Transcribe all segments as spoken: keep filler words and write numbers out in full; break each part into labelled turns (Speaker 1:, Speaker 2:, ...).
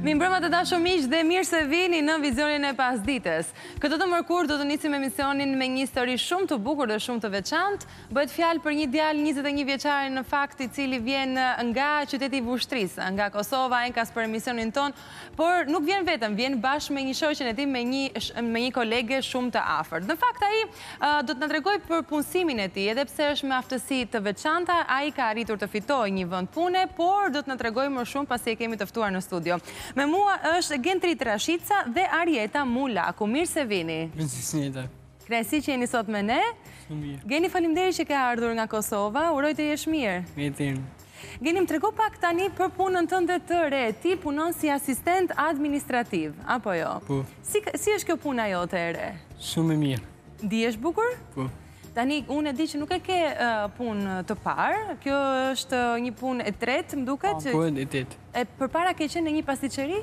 Speaker 1: Mi mbrëma të dashur miq dhe mirë se vini në vizionin e pasdites. Këtë të mërkur do të nisim emisionin me një histori shumë të bukur dhe shumë të veçantë. Bëhet fjalë për një djalë njëzet e një vjeçar në fakt i cili vjen nga qyteti i Vushtrisë, nga Kosova, enkas për emisionin ton, por nuk vjen vetëm, vjen bashkë me një shoqen e tij, me një me një kolege shumë të afërt. Në fakt ai uh, do të na tregoj për punësimin e tij, edhe pse është me aftësi të veçanta, ai ka arritur të fitojë një vend pune, por do të na tregoj më shumë pasi e kemi të ftuar në studio. Me mua është Gentrit Rashica dhe Arjeta Mulaku. Mirë se vini.
Speaker 2: Mirë.
Speaker 1: Kënaqësi që jeni sot me ne.
Speaker 2: Shumë mirë.
Speaker 1: Geni, faleminderit që ke ardhur nga Kosova. Uroj të jesh mirë.
Speaker 2: Mirë.
Speaker 1: Geni, më trego pak tani për punën tënde të re. Ti punon si asistent administrativ, apo jo?
Speaker 2: Po.
Speaker 1: Si, si është kjo puna jote e re?
Speaker 2: Shumë mirë.
Speaker 1: Ndihesh bukur?
Speaker 2: Po.
Speaker 1: Tani, unë e di që nuk e ke uh, punë të parë. Kjo është uh, një punë e tretë, më duket.
Speaker 2: Po, e tretë.
Speaker 1: E përpara ke qenë në një pasticeri?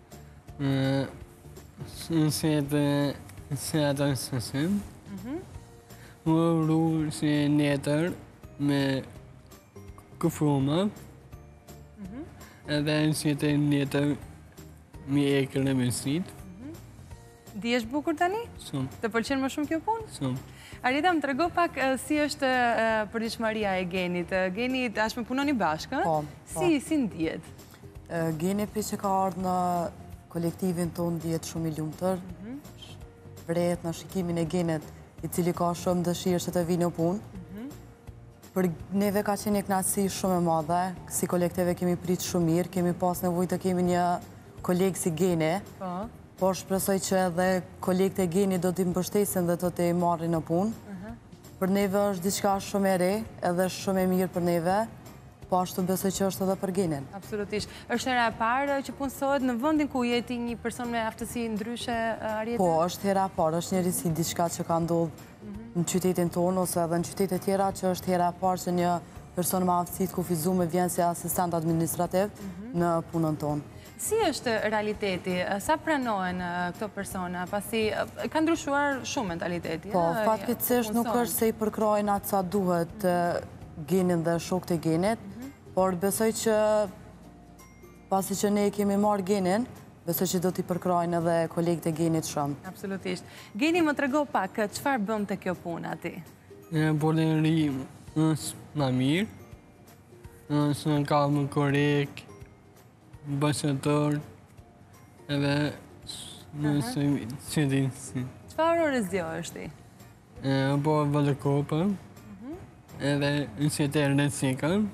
Speaker 2: Se të se atë sësim. Më vru se netër me këfruma. Edhe se të netër me ekër e mesit.
Speaker 1: Ndihesh bukur tani?
Speaker 2: Shumë.
Speaker 1: Të pëlqen më shumë kjo punë?
Speaker 2: Shumë.
Speaker 1: Arjeta, më trego pak uh, si është uh, përditshmëria e Genit. Uh, Geni, ashme punoni bashkë,
Speaker 3: Po,
Speaker 1: si, si ndihet?
Speaker 3: Uh, Geni për që ka ardhë në kolektivin tonë ndihet shumë i lumtur. Vrehet në shikimin e Genit, i cili ka shumë dëshirë që të vinë në punë. Për neve ka qenë një kënaqësi shumë e madhe, si kolektive kemi pritë shumë mirë, kemi pas nevojë të kemi një kolegë si Geni.
Speaker 1: Po.
Speaker 3: Por shpresoj që edhe kolegët e Genit do t'i mbështesin dhe do t'i marrin në punë. Për neve është diçka shumë e re, edhe shumë e mirë për neve, po ashtu besoj që është edhe për Genin.
Speaker 1: Absolutisht. Është hera e parë që punësohet në vendin ku je ti një person me aftësi ndryshe, Arjeta?
Speaker 3: Po, është hera e parë, është njëri si diçka që ka ndodhur në qytetin tonë ose edhe në qytetet tjera, që është hera e parë që një person me aftësi të kufizuar vjen si asistent administrativ në punën tonë.
Speaker 1: Si është realiteti? Sa pranohen këto persona? Pasi ka ndryshuar shumë mentaliteti.
Speaker 3: Po, fatkeqësisht nuk është se i përkrojnë atë sa duhet Genin dhe shokët e Genit, por besoj që pasi që ne kemi marrë Genin, besoj që do t'i përkrojnë edhe kolegët e Genit shumë.
Speaker 1: Absolutisht. Geni, më trego pak, çfarë bën të kjo puna ti?
Speaker 2: Boleri është më mirë, është në ka më korek, bashkëtor, edhe nëse që dinë si.
Speaker 1: Çfarë ore zgjo është ti?
Speaker 2: Po vëllë kopë, edhe nëse të rëndësikën,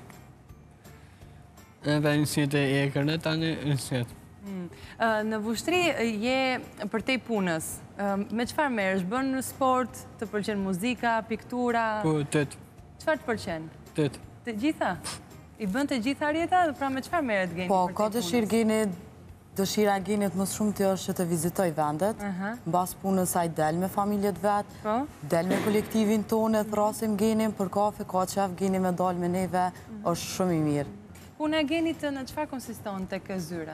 Speaker 2: edhe nëse të ekërë, tani nëse.
Speaker 1: Në Vushtri je për te punës. Me çfarë merresh? Bën sport, të pëlqen muzika, piktura?
Speaker 2: Po, tëtë.
Speaker 1: Çfarë të pëlqen?
Speaker 2: Tëtë.
Speaker 1: Të gjitha? I bën të gjitha, Arjeta? Pra me çfarë merret Geni?
Speaker 3: Po, ka dëshirë Geni, dëshira Genit më shumë të është që të vizitoj vendet. Mbas punës ai del me familjet vet, del me kolektivin tonë, thrasim Genin për kafe, ka qef Geni me dal me neve, është shumë i mirë.
Speaker 1: Puna e Genit në çfarë konsiston tek zyra?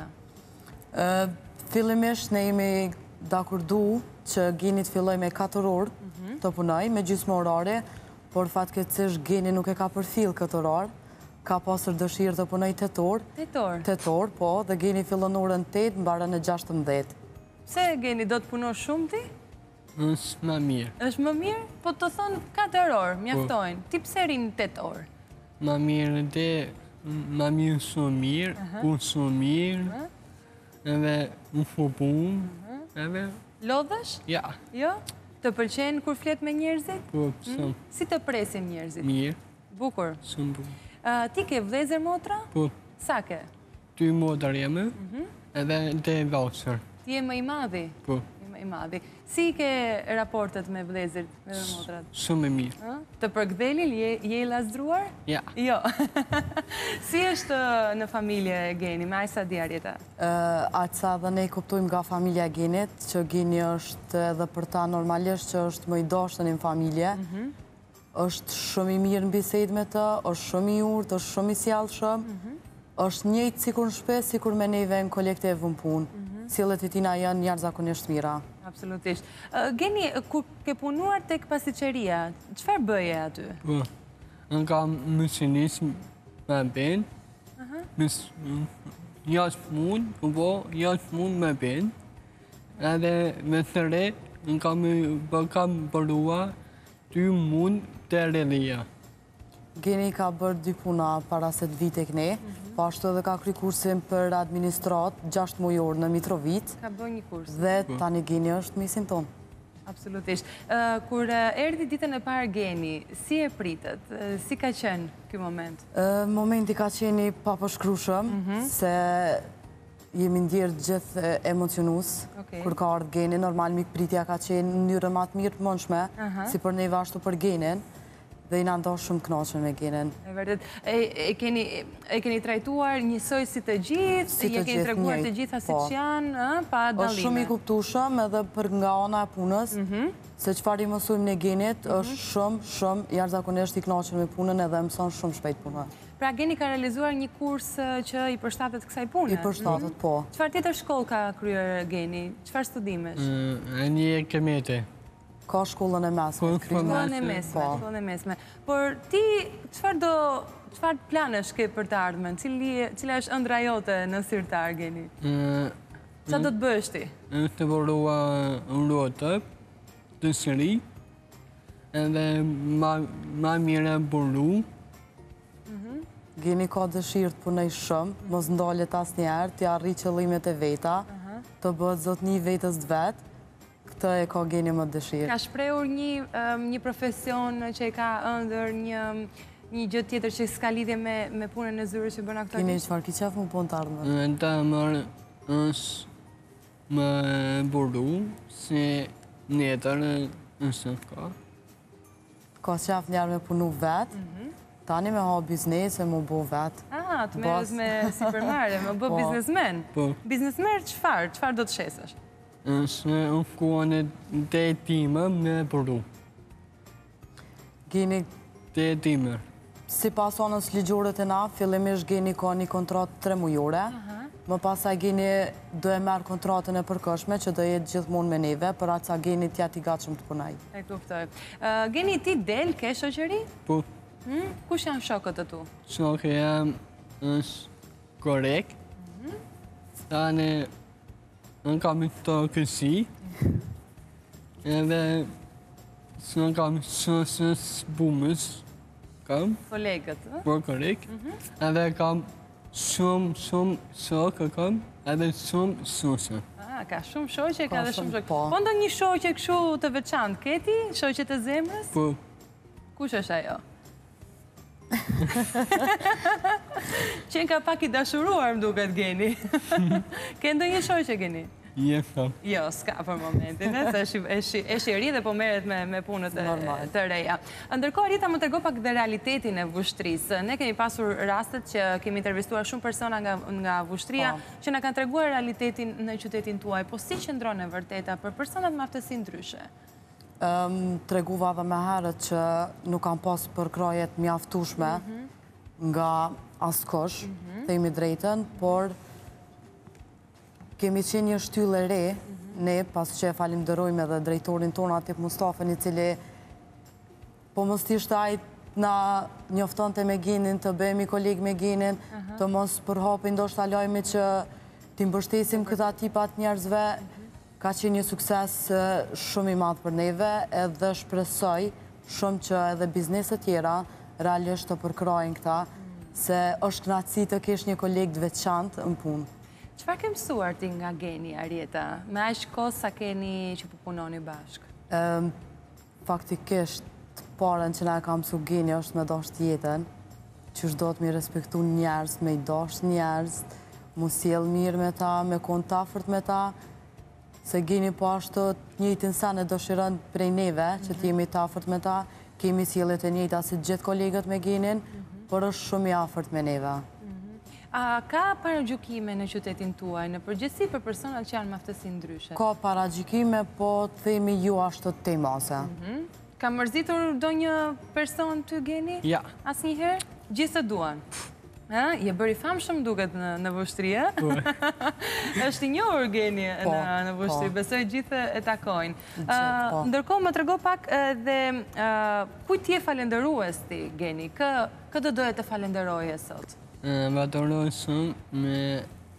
Speaker 3: Fillimisht ne jemi dakurdu që Genit filloj me katër orë të punoj, me gjysmë orare, por fatkeqësisht Geni nuk e ka përfill këtë orar, ka pasur dëshirë të punoj tetë orë.
Speaker 1: Tetë orë?
Speaker 3: Tetë orë, po, dhe Geni fillon orën tetë, mbarën në gjashtëmbëdhjetë.
Speaker 1: Pse Geni do të punosh shumë ti?
Speaker 2: është më mirë.
Speaker 1: Është më mirë? Po të thonë katër orë, mjaftojnë. Ti pse rinë tetë orë?
Speaker 2: Më mirë dhe, më mirë shumë mirë, punë shumë mirë, edhe më fu punë, edhe...
Speaker 1: Lodhesh?
Speaker 2: Ja.
Speaker 1: Jo? Të pëlqen kur flet me njerëzit?
Speaker 2: Po, shumë.
Speaker 1: Si të presin njerëzit?
Speaker 2: Mirë.
Speaker 1: Bukur?
Speaker 2: Shumë bukur.
Speaker 1: Ti ke vëllezër motra?
Speaker 2: Po.
Speaker 1: Sa ke?
Speaker 2: Ty motër jemi, edhe të vauçër.
Speaker 1: Ti je më i madhi?
Speaker 2: Po.
Speaker 1: Je më i madhi. Si ke raportet me vëllezërit, me motrat?
Speaker 2: Shumë e mirë.
Speaker 1: Të përkdhelin, je i lasdruar?
Speaker 2: Ja.
Speaker 1: Jo. Si është në familje Geni, me ajsa di Arjeta?
Speaker 3: Atë sa dhe ne kuptojmë nga familja Genit, që Geni është edhe për ta normalisht që është më i dashtën në familje, është shumë i mirë në bisedë me të, është shumë i urtë, është shumë i sjellshëm, është njëjtë sikur në shtëpi, sikur me neve në kolektiv në punë. Sjelljet e tina janë jashtëzakonisht mira.
Speaker 1: Absolutisht. Geni, kur ke punuar tek pasticëria, çfarë bëje aty?
Speaker 2: Po, në kam mësinis me ben, jashtë mund, po jashtë mund me ben, edhe me thëre, në kam, kam përrua dy mund të relia.
Speaker 3: Geni ka bërë dy puna para se të vite këne, po ashtu edhe ka kry kursin për administrat gjashtë mujor në Mitrovit.
Speaker 1: Ka bërë një kurs.
Speaker 3: Dhe tani Geni është misin tonë.
Speaker 1: Absolutisht. Kur erdi ditën e parë Geni, si e pritët? Si ka qenë ky moment?
Speaker 3: Momenti ka qeni papërshkrushëm, se jemi ndjerë gjithë emocionus, kur ka ardhë Geni. Normal mikpritja ka qenë në njërë matë mirë të mëndshme, si për neve ashtu për Genin, dhe i në ndohë shumë kënaqën me Genin.
Speaker 1: E vërdet, e keni trajtuar njësoj si të gjithë, e keni treguar të gjitha si që janë, pa dalime.
Speaker 3: është shumë i kuptushëm edhe për nga ona e punës, se qëfar i mësujmë në Genit, është shumë, shumë, jashtëzakonisht i kënaqën me punën edhe mëson shumë shpejt punën.
Speaker 1: Pra Geni ka realizuar një kurs që i përshtatet kësaj pune?
Speaker 3: I përshtatet, po.
Speaker 1: Qëfar tjetër shkollë ka kryer Geni? Qëfar studimesh?
Speaker 2: E një kemete.
Speaker 3: Ka shkollën e mesme.
Speaker 1: Shkollën e mesme, shkollën e mesme. Por ti, qëfar do, qëfar planesh ke për të ardhmen? Cila është ëndra jote në sirtar, Geni? Qa do të bësh ti?
Speaker 2: Të përrua rrotë, të sëri, edhe ma mire burru.
Speaker 3: Geni ka dëshirë të punoj shumë, mos ndallet asë njerë, të arri qëllimet e veta, të bëhet zot një vetës të vetë, këtë e ka Geni më dëshirë.
Speaker 1: Ka shprehur një profesion që e ka ëndër, një gjë tjetër që s'ka lidhje me punën e zyrës që bën aktorisht?
Speaker 3: Geni, qëfar ki qef më punë të ardhme?
Speaker 2: Ta mërë është më burru, si njetër është ka.
Speaker 3: Ka qef njerë me punu vetë, tani me ha biznes e më bo vetë.
Speaker 1: A, të merës me si përmare, me bë biznesmen. Biznesmen qëfar? Qëfar do të shesësh?
Speaker 2: është në kuane të e time me përru.
Speaker 3: Geni...
Speaker 2: Të e time.
Speaker 3: Si pas anës ligjorët e na, fillimish Geni ka një kontratë tre mujore, më pasaj Geni do e merë kontratën e përkëshme që do jetë gjithmonë me neve, për atë sa Geni tja t'i gatshëm të punaj.
Speaker 1: E kuptoj. Geni, ti del ke shoqëri?
Speaker 2: Po.
Speaker 1: Kush janë shokët e tu?
Speaker 2: Shokë jam është korek. Tane në kam të kësi, edhe së në kam shosës bumës, kam.
Speaker 1: Kolegët, ë?
Speaker 2: Po, korek. Edhe kam shumë, shumë shokë, kam, edhe shumë shosë.
Speaker 1: A, ka shumë shoqe, ka dhe shumë shoqe. Po ndo një shoqe këshu të veçantë, keti? Shoqe të zemrës?
Speaker 2: Po.
Speaker 1: Kush është ajo? Qenë ka pak i dashuruar më duket Geni. Ke ndo një shoqe, Geni?
Speaker 2: Je, kam.
Speaker 1: Jo, s'ka për momentin, e shiri dhe po meret me punët të reja. Ndërkohë, Rita, më tërgo pak dhe realitetin e vushtrisë. Ne kemi pasur rastet që kemi intervistuar shumë persona nga vushtria që nga kanë treguar realitetin në qytetin tuaj. Po si që ndronë e vërteta për personat më aftësi ndryshe?
Speaker 3: Treguva dhe me herët që nuk kam pas për krajet mjaftushme nga askush, themi drejten, por kemi qenë një shtyllë e re, ne pas që e falimderojme dhe drejtorin tonë Atip Mustafën, i cili po mos t'ishtë ajt na njofton të me Genin, të bëhemi kolegë me Genin, të mos përhapi ndoshta lajme që t'i mbështesim këta tipat njerëzve, ka qenë një sukses shumë i madhë për neve, edhe shpresoj shumë që edhe bizneset tjera realisht të përkrajnë këta, se është knatësi të kesh një kolegë të veçantë në punë.
Speaker 1: Qëfar ke mësuar ti nga Geni, Arjeta? Me ashtë kohë sa keni që përpunoni bashkë?
Speaker 3: Faktikisht, parën që na e kam mësu Geni është me dasht jetën, që është do të mi respektu njerës, me i dasht njerës, mu sjell mirë me ta, me kontafërt me ta, se Geni po ashtu njëjtin sa në dëshirën prej neve, që t'jemi tafërt me ta, kemi sjellet e njëjta si gjithë kolegët me Genin, por është shumë i afërt me neve.
Speaker 1: A ka paragjykime në qytetin tuaj, në përgjithësi për personat që janë me aftësi ndryshe?
Speaker 3: Ka paragjykime, po themi ju ashtu të temase.
Speaker 1: Ka mërzitur do një person të Geni?
Speaker 2: Ja.
Speaker 1: As njëherë? Gjithë të duan? Je bëri famë shumë duket në vushtri, e? është i njohur Geni në vushtri, besoj gjithë e takojnë. Ndërkohë më trego pak dhe kujt je falenderues ti, Geni? Këtë doje të falenderoje sot?
Speaker 2: Më adoroj shumë me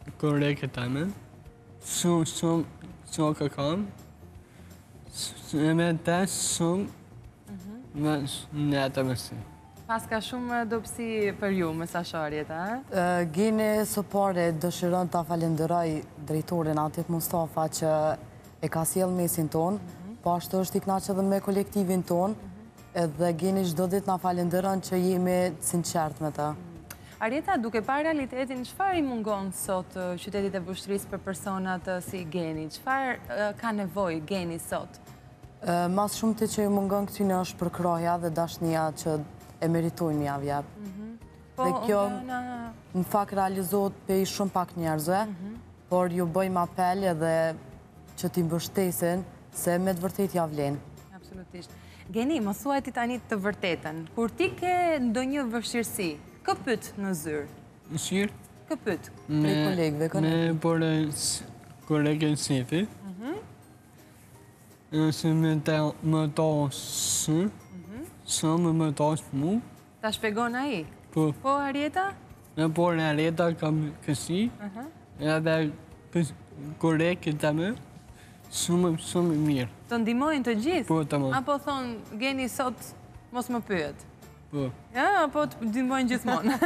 Speaker 2: koreke teme. Shumë, shumë, shokë kam. E me te shumë, me në të mësi.
Speaker 1: Pas ka shumë dobësi për ju, mesazharjet, a?
Speaker 3: Geni së pare dëshiron të falenderoj drejtorin Atif Mustafa që e ka sjell mesin ton, po ashtu është i kënaqur edhe me kolektivin ton, edhe Geni çdo ditë na falenderon që jemi sinqert me ta.
Speaker 1: Arjeta, duke parë realitetin, çfarë i mungon sot qytetit e Vushtrrisë për personat si Geni? Çfarë ka nevojë Geni sot?
Speaker 3: Mas shumë të që i mungon këtyne është përkroja dhe dashnia që e meritojnë një avjep. Dhe kjo në fakt realizohet për shumë pak njerëzve, por ju bëjmë apel edhe që t'i mbështesin se me të vërtet ja vlen.
Speaker 1: Absolutisht. Geni, më thuaj ti tani të vërtetën. Kur ti ke ndonjë vështirësi, kë pyet në zyrë?
Speaker 2: Në zyrë?
Speaker 1: Kë pyet?
Speaker 3: Prej kolegëve, këne?
Speaker 2: Me por kolegen Sefi. Se me më tosë, së me më tosë mu.
Speaker 1: Ta shpegon ai?
Speaker 2: Po.
Speaker 1: Po, Arjeta?
Speaker 2: Me por Arjeta kam kësi, edhe kolege të me, shumë, shumë mirë.
Speaker 1: Të ndihmojnë të gjithë?
Speaker 2: Po, të më.
Speaker 1: Apo thonë, Geni sot mos më pyet?
Speaker 2: Po.
Speaker 1: Ja, apo të ndihmojnë gjithmonë?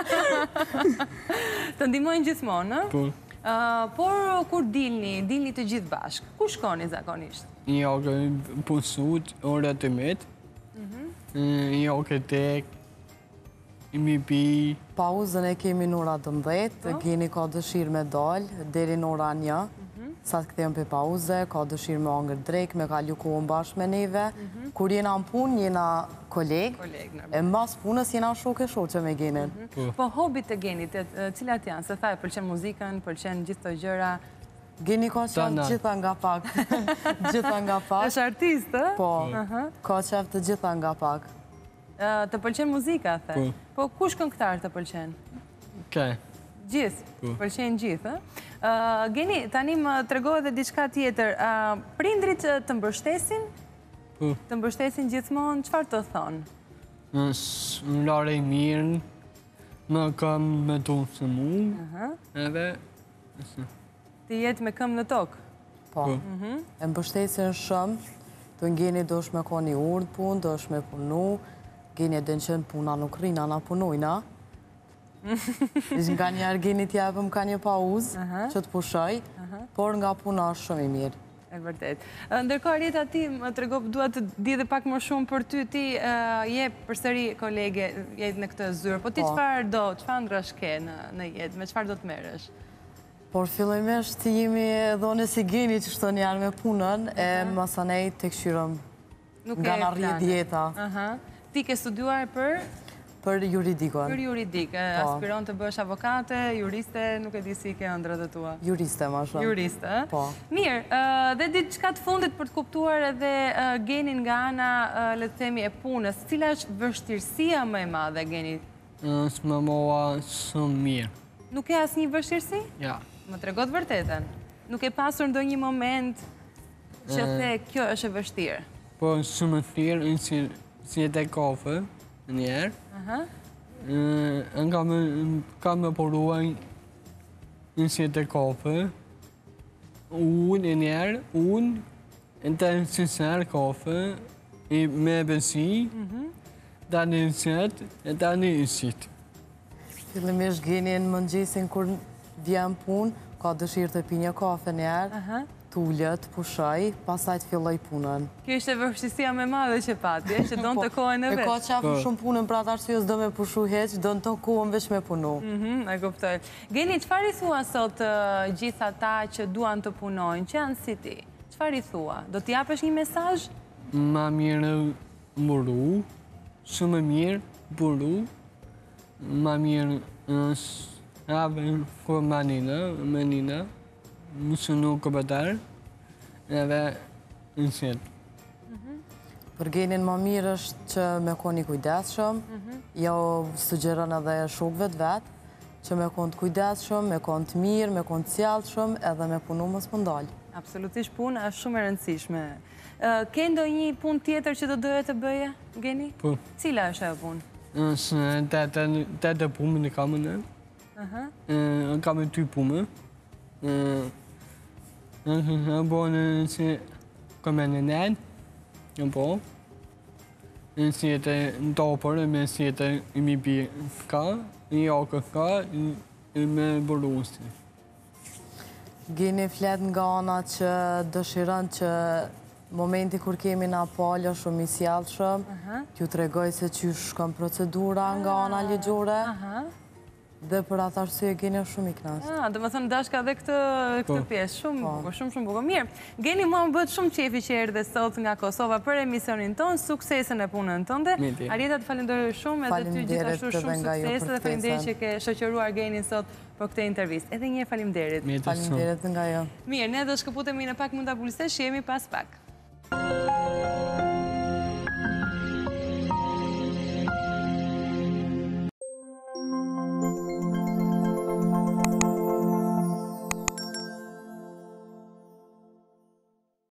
Speaker 1: Të ndihmojnë gjithmonë,
Speaker 2: Po.
Speaker 1: Por kur dilni, dilni të gjithë bashkë, ku shkoni zakonisht?
Speaker 2: Jo, ke pusut, ora të metë, jo, ke tek, imi pi.
Speaker 3: Pauzën e kemi në ora dëmbëdhjetë, Geni ka dëshirë me dalë, deri në ora një, sa të kthejmë për pauze, ka dëshirë me angër drejk, me kalu kohën bashkë me neve. Kur jena në punë, jena kolegë, e mbas punës jena shoke shoqe me Genin.
Speaker 1: Po hobit të Genit, cilat janë? Se thaj, pëlqen muzikën, pëlqen gjithë të gjëra?
Speaker 3: Geni ka qef gjitha nga pak. Gjitha nga pak.
Speaker 1: Është artist, e?
Speaker 3: Po, ka qef të gjitha nga pak.
Speaker 1: Të pëlqen muzika, the? Po, kush këngëtar të pëlqen?
Speaker 2: Ke.
Speaker 1: Gjithë? Pëlqen gjithë, e? Geni, tani më tregohet dhe diçka tjetër. Prindrit të mbështesin? Të mbështesin gjithmonë, qëfar të thonë?
Speaker 2: Më lare i mirë, më kam me tonë së mu, edhe...
Speaker 1: Ti jetë me këm në tokë?
Speaker 3: Po, e mbështesin shumë, të Geni do është me ka një urë punë, do është me punu, Geni e dënë qënë puna nuk rina, na punojna. Nga njerë Geni t'jepëm ka një pauzë që të pushoj, por nga puna është shumë i mirë.
Speaker 1: E vërtet. Ndërkohë, Arjeta, ti më tregoj, dua të di dhe pak më shumë për ty, ti je përsëri kolege jetë në këtë zyrë, po ti çfarë do, çfarë ndrosh ke në jetë, me çfarë do të merresh?
Speaker 3: Por fillimisht jemi dhone si Geni që shton janë me punën, e masanej të këshyrëm nga në rrjet djeta.
Speaker 1: Ti ke studuar për?
Speaker 3: Për juridikon.
Speaker 1: Për juridik, aspiron të bësh avokate, juriste, nuk e di si ke ëndrat e tua.
Speaker 3: Juriste, ma shumë.
Speaker 1: Juriste, e?
Speaker 3: Po.
Speaker 1: Mirë, dhe diçka të fundit për të kuptuar edhe Genin nga ana, le të themi, e punës, cila është vështirësia më e madhe, Geni?
Speaker 2: Së më moa shumë mirë.
Speaker 1: Nuk e asnjë vështirësi?
Speaker 2: Ja.
Speaker 1: Më tregot vërtetën. Nuk e pasur ndonjë moment që the kjo është e vështirë?
Speaker 2: Po, shumë të thirë, si e te kafe, njerë. Ka me poruaj në si e te kafe, unë e njerë, unë, e të nësër kafe, me besi, ta në nësët, e ta në nësit.
Speaker 3: Fillimisht Geni në mëngjesin kur vjen punë, ka dëshirë të pi një kafe njerë, t'ullët, pushoj, pasaj të filloj punën.
Speaker 1: Kjo ishte vështirësia me madhe që pati, që do në të kohën e vetë.
Speaker 3: E ka qafë shumë punën, pra të arsyës do me pushu heq, do në të kohën veç me punu.
Speaker 1: E kuptoj. Geni, qëfar i thua sot gjitha ta që duan të punojnë, që janë si ti? Qëfar i thua? Do t'japësh një mesazh?
Speaker 2: Ma mirë mburu, shumë mirë mburu, ma mirë Ave, ko manina, manina, mësë nuk këpëtar, edhe në setë.
Speaker 3: Për Genin më mirë është që me koni kujdeshëm, jo sugjeron edhe shokëve të vetë, që me konë të kujdeshëm, me konë të mirë, me konë të sjellshëm, edhe me punu mos më ndalë.
Speaker 1: Absolutisht punë është shumë e rëndësishme. Ke ndonjë punë tjetër që do doje të bëje, Geni?
Speaker 2: Po.
Speaker 1: Cila është ajo punë?
Speaker 2: Është të të punë në kamën e. Kam e ty punë. Në bonë që kam e në nënë, në po. Në si jetë në topër, me si jetë i mi bi ka, i ake ka, i me bërusi.
Speaker 3: Gjeni flet nga ana që dëshiron që momenti kur kemi na palë është shumë i sjellshëm, t'ju tregoj se qysh shkon procedura nga ana ligjore, dhe për atë arsye Geni është shumë i kënaqur.
Speaker 1: Ah, do të thënë dashka edhe këtë këtë pjesë, shumë bukur, shumë shumë bukur. Mirë, Geni, mua më bëhet shumë qefi që erdhe sot nga Kosova për emisionin tonë, suksesën e punën tënde. Arieta, të falenderoj shumë, edhe ty gjithashtu shumë suksese dhe faleminderit që ke shoqëruar Genin sot për këtë intervistë. Edhe një herë faleminderit.
Speaker 3: Faleminderit nga jo.
Speaker 1: Mirë, ne do shkëputemi në pak mund ta publicitet, jemi pas pak.